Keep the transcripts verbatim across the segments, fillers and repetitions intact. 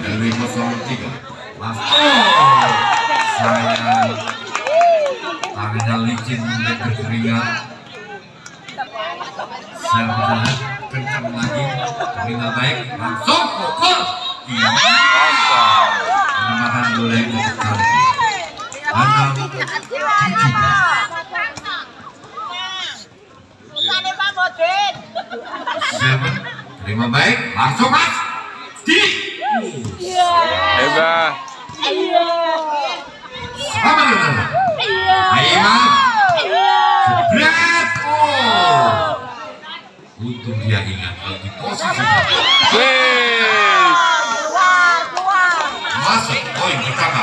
R W nol tiga. Mas, oh, sayang tangannya licin dan berkeringat. Saya berjalan kencang lagi, terima baik, langsung pukul. Iya, penempatan boleh untuk enam tujuh. Seven, terima baik, langsung mas. Di. Hebat. Selamat datang. Ayo mas. Jebret. Oh. Untuk dia ingat kalau di posisi Wes. masuk poin pertama.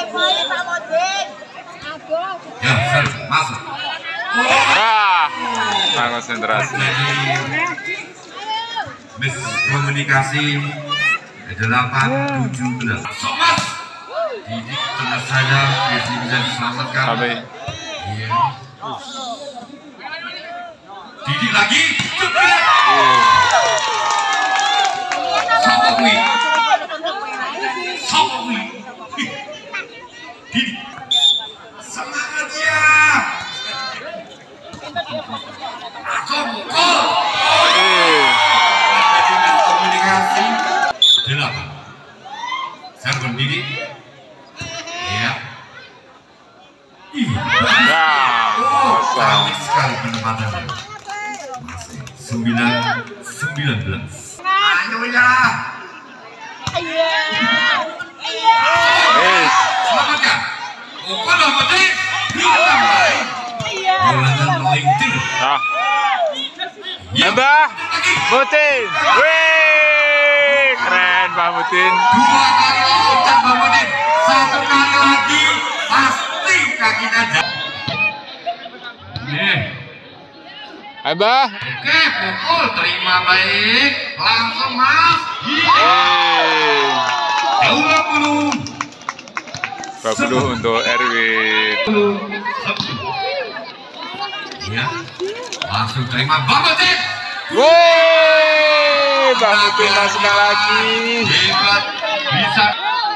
Ya, sir, masuk. Ah, nah, konsentrasi. Miskomunikasi delapan tujuh belas. Somas. Didik tenang saja, bisa bisa diselamatkan. Sampai. Iya. Didik lagi. Sabawi. Sabawi. Didik. Semangat ya. Aku mukul. Komunikasi delapan. Saya berdiri. Ya. Iya. Oh, cantik sekali penempatannya. Masih sembilan sembilan belas. Ayo ya. Selamatkan. Oh, kalau betul. Kita main. Bola melintir. Ah. Mbah Mutin. Wih, keren Mbah Mutin. Dua kali loncat Mbah Mutin. Satu kali lagi pasti kaki dada. Nih. Hai Mbah. Oke, pukul terima baik. Langsung mas. Eh, dua puluh. dua puluh untuk R W. Ya. Langsung terima Mbah Mutin. Wih, Mbah Mutin masuk lagi. Hebat. Bisa.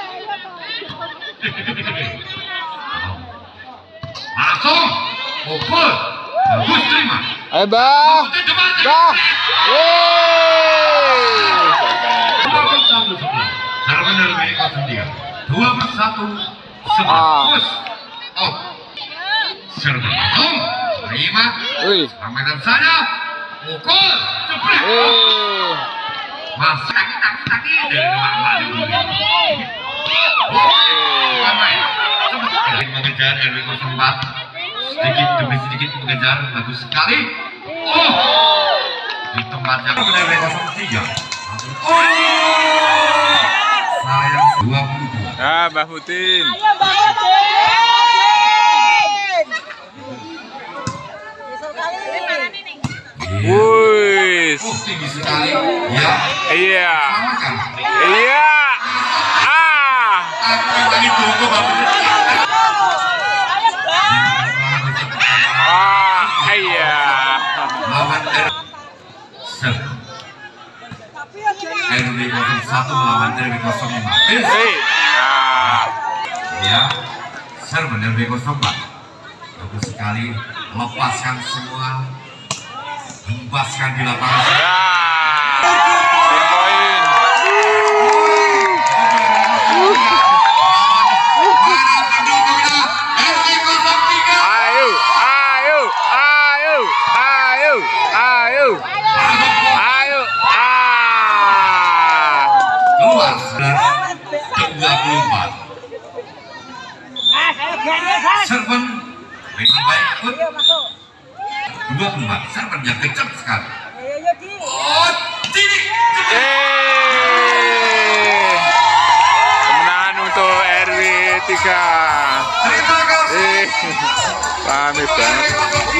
Langsung pukul. Bagus terima. Ayo Mbah. Mbah. Wih. dua puluh satu sebelas. Serban R W nol tiga. dua puluh satu sebelas. Oh. Serban langsung terima. Wih. Selamatkan saja. Pukul. Jepret. Wih. Mas taki taki taki dari rumah dulu. Cepat mengejar R W nol empat. Sedikit demi sedikit mengejar, bagus sekali. Oh, di tempat yang R W nol tiga. Oh, sayang dua puluh dua. Ah, Mbah Mutin. Ayo Mbah Mutin. Wih. Oh, tinggi sekali. Ya. Iya. Selamatkan. Iya. Ah. Aku lagi tunggu Bapak. Ah, iya. Lawan R W nol satu melawan R W nol lima. Hei. Ah. Ya, serban R W nol empat. Bagus sekali, lepaskan semua, hempaskan di lapangan. Ya. Poin. Ayo, ayo, ayo, ayo, ayo, ayo. Ah. Keluar tiga puluh empat. Serban dengan baik pun dua puluh empat. Serban yang kencang sekali. Oh, tidak. Eh, kemenangan untuk R W tiga. Terima kasih. Eh, pamit banget.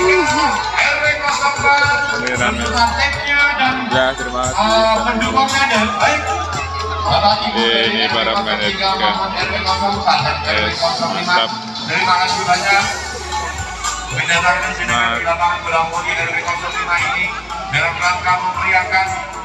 Rame-rame. Ya, terima kasih. Uh, pendukungnya dan baik. Bapak Ibu Ini para pemain R W tiga. Eh, mantap. Terima kasih banyak. Mendatangkan sini di lapangan bola voli R W nol lima ini dalam rangka memeriahkan